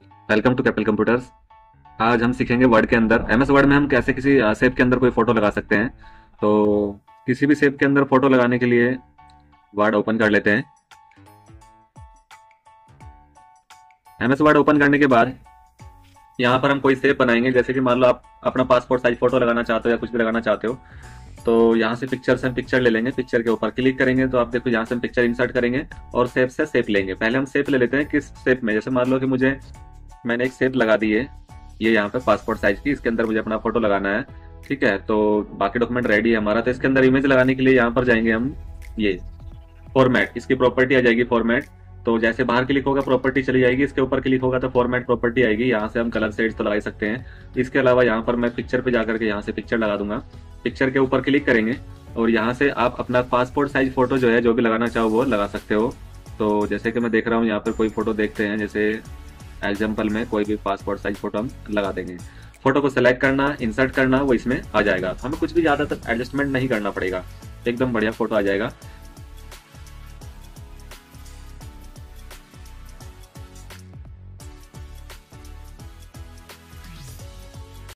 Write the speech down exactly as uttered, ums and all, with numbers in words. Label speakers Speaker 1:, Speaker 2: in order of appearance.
Speaker 1: Welcome to capital computers. आज हम सीखेंगे वर्ड के अंदर, एमएस वर्ड में हम कैसे किसी शेप के अंदर कोई फोटो लगा सकते हैं। तो किसी भी शेप के अंदर फोटो लगाने के लिए वर्ड ओपन कर लेते हैं। एमएस वर्ड ओपन करने के बाद यहाँ पर हम कोई शेप बनाएंगे, जैसे कि मान लो आप अपना पासपोर्ट साइज फोटो लगाना चाहते हो या कुछ भी लगाना चाहते हो। तो यहाँ से पिक्चर से हम पिक्चर ले लेंगे, पिक्चर के ऊपर क्लिक करेंगे तो आप देखो यहाँ से हम पिक्चर इंसर्ट करेंगे और शेप से शेप लेंगे। पहले हम शेप ले लेते हैं किस शेप में, जैसे मान लो कि मुझे मैंने एक शेप लगा दी है, ये यहाँ पे पासपोर्ट साइज की, इसके अंदर मुझे अपना फोटो लगाना है। ठीक है, तो बाकी डॉक्यूमेंट रेडी है हमारा। तो इसके अंदर इमेज लगाने के लिए यहाँ पर जाएंगे हम, ये फॉर्मेट, इसकी प्रॉपर्टी आ जाएगी फॉर्मेट। तो जैसे बाहर क्लिक होगा प्रॉपर्टी चली जाएगी, इसके ऊपर क्लिक होगा तो फॉर्मेट प्रॉपर्टी आएगी। यहाँ से हम कलर शेड्स तो लगा ही सकते हैं। इसके अलावा यहाँ पर मैं पिक्चर पे जाकर के यहाँ से पिक्चर लगा दूंगा। पिक्चर के ऊपर क्लिक करेंगे और यहाँ से आप अपना पासपोर्ट साइज फोटो जो है, जो भी लगाना चाहो वो लगा सकते हो। तो जैसे कि मैं देख रहा हूँ यहाँ पर कोई फोटो देखते हैं, जैसे एग्जाम्पल में कोई भी पासपोर्ट साइज फोटो हम लगा देंगे। फोटो को सिलेक्ट करना, इंसर्ट करना, वो इसमें आ जाएगा। हमें कुछ भी ज्यादातर एडजस्टमेंट नहीं करना पड़ेगा, एकदम बढ़िया फोटो आ जाएगा।